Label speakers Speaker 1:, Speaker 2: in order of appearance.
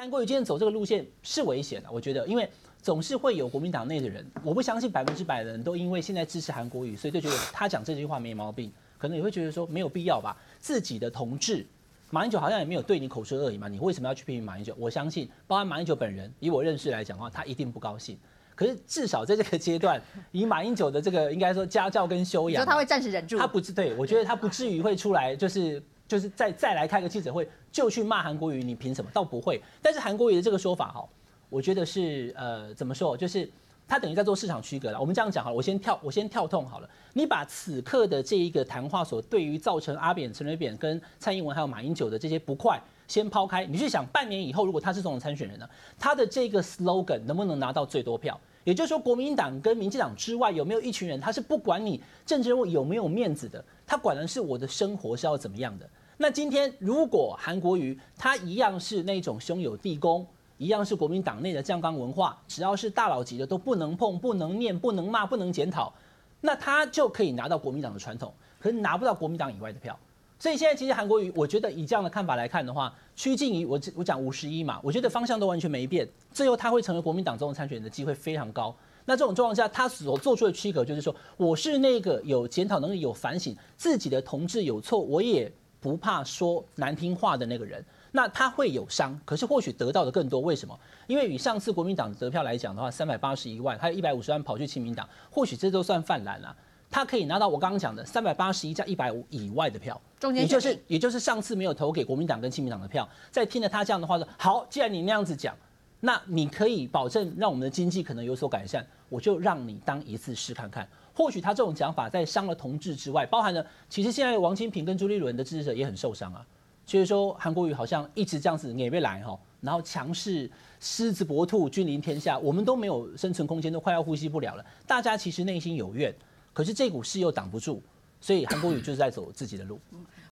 Speaker 1: 韩国瑜今天走这个路线是危险的，我觉得，因为总是会有国民党内的人，我不相信100%的人都因为现在支持韩国瑜，所以就觉得他讲这句话没毛病，可能也会觉得说没有必要吧，自己的同志。马英九好像也没有对你口出恶言嘛，你为什么要去批评马英九？我相信，包含马英九本人，以我认识来讲的话，他一定不高兴。可是至少在这个阶段，以马英九的这个应该说家教跟修养，
Speaker 2: 他会暂时忍住。
Speaker 1: 他不对，我觉得他不至于会出来，就是再来开个记者会就去骂韩国瑜，你凭什么？倒不会。但是韩国瑜的这个说法哈，我觉得是怎么说，就是他等于在做市场区隔了。我们这样讲好了，我先跳痛好了。你把此刻的这一个谈话所对于造成阿扁、陈水扁跟蔡英文还有马英九的这些不快，先抛开，你去想半年以后，如果他是总统参选人呢，他的这个 slogan 能不能拿到最多票？也就是说，国民党跟民进党之外，有没有一群人，他是不管你政治人物有没有面子的，他管的是我的生活是要怎么样的。那今天如果韩国瑜他一样是那种兄友弟恭，一样是国民党内的酱缸文化，只要是大佬级的都不能碰、不能念、不能骂、不能检讨，那他就可以拿到国民党的传统，可是拿不到国民党以外的票。所以现在其实韩国瑜，我觉得以这样的看法来看的话，趋近于我讲51嘛，我觉得方向都完全没变，最后他会成为国民党总统参选人的机会非常高。那这种状况下，他所做出的区隔就是说，我是那个有检讨能力、有反省自己的同志有错，我也不怕说难听话的那个人。那他会有伤，可是或许得到的更多。为什么？因为以上次国民党的得票来讲的话，381万，还有150万跑去亲民党，或许这都算泛滥了。他可以拿到我刚刚讲的381加150以外的票，也就是上次没有投给国民党跟亲民党的票。在听了他这样的话说，好，既然你那样子讲，那你可以保证让我们的经济可能有所改善，我就让你当一次试看看。或许他这种讲法在伤了同志之外，包含了其实现在王金平跟朱立伦的支持者也很受伤啊。所以说韩国瑜好像一直这样子也被来哈，然后强势狮子搏兔，君临天下，我们都没有生存空间，都快要呼吸不了了。大家其实内心有怨。可是这股势又挡不住，所以韩国瑜就是在走自己的路。